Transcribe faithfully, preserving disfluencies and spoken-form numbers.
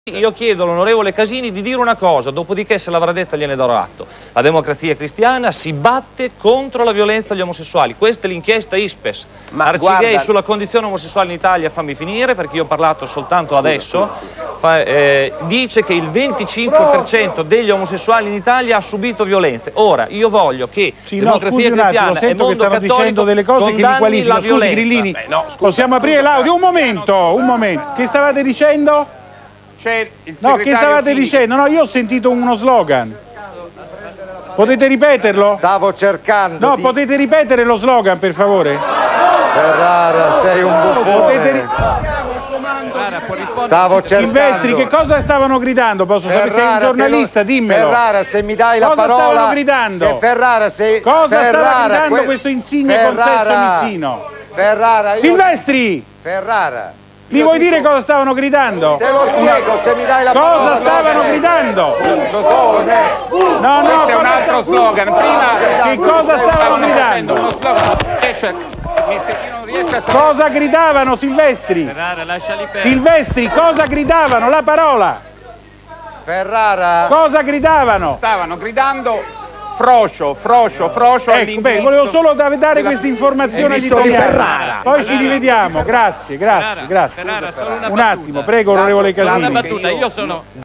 Io chiedo all'onorevole Casini di dire una cosa, dopodiché se l'avrà detta gliene darò atto. La Democrazia Cristiana si batte contro la violenza agli omosessuali. Questa è l'inchiesta ISPES. Ma Arcigay guarda... sulla condizione omosessuale in Italia, fammi finire perché io ho parlato soltanto adesso, fa, eh, dice che il venticinque per cento degli omosessuali in Italia ha subito violenze. Ora, io voglio che sì, Democrazia no, Cristiana attimo, e Mondo Cattolico dicendo delle cose che li qualificano. Scusi Grillini, Beh, no, scusa, possiamo aprire l'audio? Un momento, un momento. Che stavate dicendo? Il no, che stavate Fini. dicendo? No, io ho sentito uno slogan. Potete ripeterlo? Stavo cercando No, di... potete ripetere lo slogan, per favore? Ferrara, sei un buffone. Ri... Stavo cercando... Silvestri, che cosa stavano gridando? Posso Ferrara, sapere? Sei un giornalista, lo... dimmelo. Ferrara, se mi dai la cosa parola... Cosa stavano gridando? Se Ferrara, se... Cosa Ferrara, stava gridando que... questo insigne Ferrara, consesso missino? Ferrara, io... Silvestri! Ferrara... Mi vuoi dico... dire cosa stavano gridando? Te lo spiego, se mi dai la cosa parola. Cosa stavano gridando? No, no, questo è un altro slogan. Prima che cosa stavano gridando? Uno slogan. Cosa gridavano, Silvestri? Ferrara, lasciali perdere. Silvestri, cosa gridavano? La parola. Ferrara. Cosa gridavano? Stavano gridando Froscio, Froscio, Froscio. Ecco, beh, volevo solo dare della... queste informazioni agli italiani. Poi allora, ci rivediamo. Grazie, grazie, Ferrara, grazie. Ferrara, un attimo, prego, onorevole Casini. Una battuta, io sono...